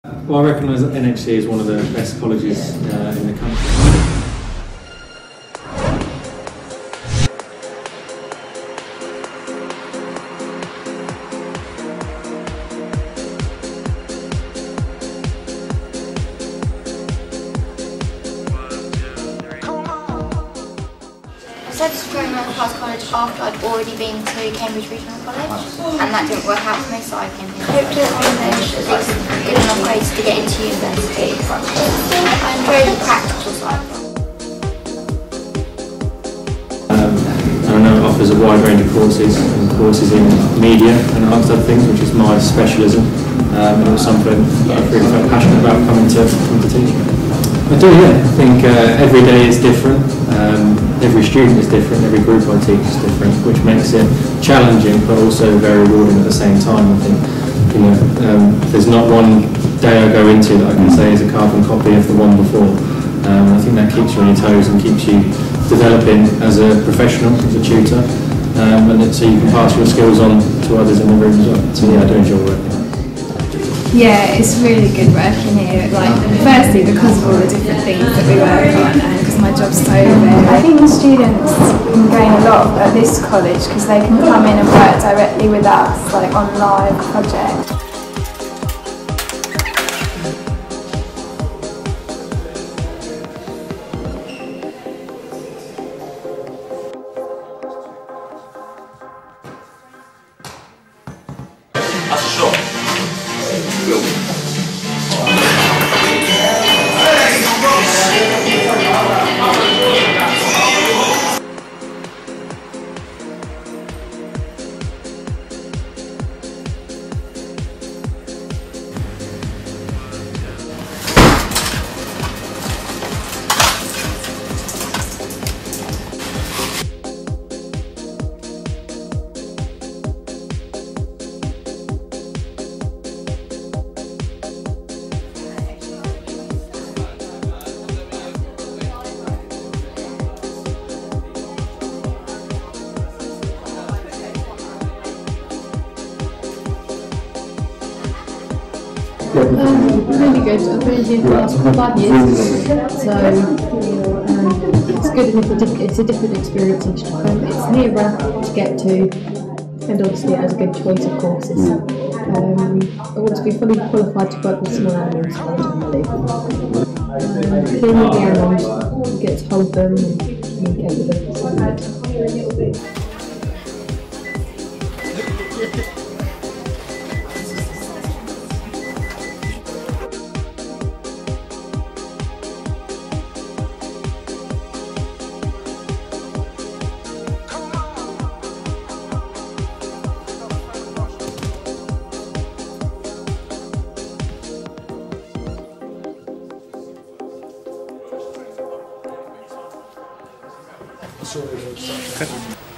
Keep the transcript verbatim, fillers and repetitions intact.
Well, I recognise that N H C is one of the best colleges uh, in the country. I decided to join Working Class College after I'd already been to Cambridge Regional College, and that didn't work out for me, so I came here. I hope to accomplish at least good enough grades to get into university. I enjoy the practical side. Um, and I know it offers a wide range of courses, and courses in media and amongst other things, which is my specialism, um, and it was something that I've really felt passionate about coming to, coming to teach. I do, yeah. I think uh, every day is different, um, every student is different, every group I teach is different, which makes it challenging but also very rewarding at the same time. I think, you know, um, there's not one day I go into that I can say is a carbon copy of the one before. Um, I think that keeps you on your toes and keeps you developing as a professional, as a tutor, um, and it, so you can pass your skills on to others in the room as well. So yeah, I do enjoy working. Yeah, it's really good working here. Like, firstly because of all the different things that we work on, and because my job's so varied. I think the students can gain a lot at this college because they can come in and work directly with us, like on live projects. That's a shot. Um, really good. I've been here for the last five years, so um, it's good and it's a, it's a different experience each time. It's nearer to get to, and obviously it has a good choice of courses. Um, I want to be fully qualified to work with small animals ultimately. Um, being with the animals, you get to hold them and communicate with them. So. Okay.